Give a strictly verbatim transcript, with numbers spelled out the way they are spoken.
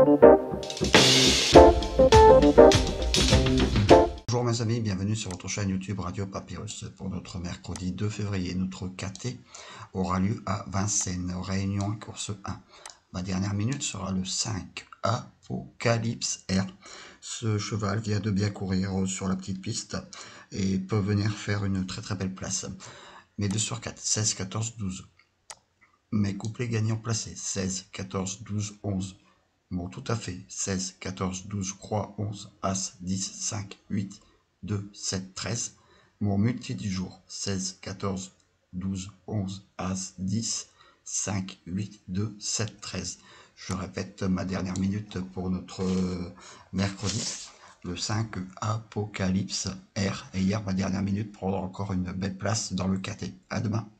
Bonjour mes amis, bienvenue sur votre chaîne YouTube Radio Papyrus. Pour notre mercredi deux février, notre K T aura lieu à Vincennes, Réunion course un. Ma dernière minute sera le cinq, Apocalypse R. Ce cheval vient de bien courir sur la petite piste et peut venir faire une très très belle place. Mes deux sur quatre, seize, quatorze, douze. Mes couplets gagnants placés, seize, quatorze, douze, onze. Bon, tout à fait, seize, quatorze, douze, croix, onze, as, dix, cinq, huit, deux, sept, treize. Mon multi du jour, seize, quatorze, douze, onze, as, dix, cinq, huit, deux, sept, treize. Je répète ma dernière minute pour notre mercredi, le cinq, Apocalypse R. Et hier, ma dernière minute pour encore une belle place dans le K T. À demain.